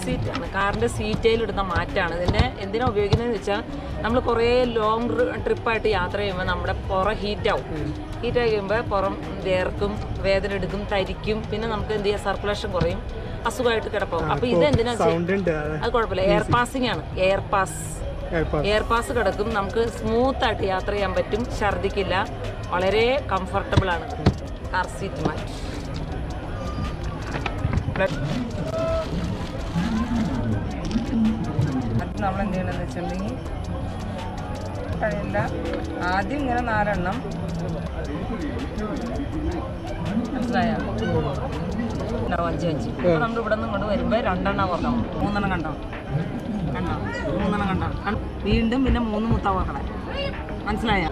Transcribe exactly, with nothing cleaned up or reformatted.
സീറ്റാണ്, കാറിൻ്റെ സീറ്റയിലിടുന്ന മാറ്റാണ്. ഇതിൻ്റെ എന്തിനാണ് ഉപയോഗിക്കുന്നതെന്ന് വെച്ചാൽ നമ്മൾ കുറേ ലോങ് ട്രിപ്പായിട്ട് യാത്ര ചെയ്യുമ്പോൾ നമ്മുടെ പുറം ഹീറ്റാവും. ഹീറ്റായി കഴിയുമ്പോൾ പുറം വേർക്കും, വേദന എടുക്കും, തരിക്കും, പിന്നെ നമുക്ക് എന്ത് ചെയ്യാം, സർക്കുലേഷൻ കുറയും, അസുഖമായിട്ട് കിടപ്പാവും. അപ്പോൾ ഇത് എന്തിനാ, അത് കുഴപ്പമില്ല, എയർ പാസിംഗ് ആണ്. എയർ പാസ് എയർ പാസ് കിടക്കും, നമുക്ക് സ്മൂത്തായിട്ട് യാത്ര ചെയ്യാൻ പറ്റും, ഛർദ്ദിക്കില്ല, വളരെ കംഫർട്ടബിൾ ആണ് കാർ സീറ്റ് മാറ്റ്. അത് നമ്മൾ എന്ത് ചെയ്യണമെന്ന് വെച്ചിട്ടുണ്ടെങ്കിൽ കഴിയില്ല, ആദ്യം ഇങ്ങനെ നാലെണ്ണം മനസ്സിലായോ, ഉണ്ടാവും അഞ്ച് അഞ്ച്. അപ്പോൾ നമ്മൾ ഇവിടെ നിന്ന് ഇങ്ങോട്ട് വരുമ്പോൾ രണ്ടെണ്ണം ഓർക്കണം, മൂന്നെണ്ണം കണ്ടോ കണ്ടോ മൂന്നെണ്ണം കണ്ടോ, വീണ്ടും പിന്നെ മൂന്ന് മുത്ത ഓർക്കണേ, മനസ്സിലായോ?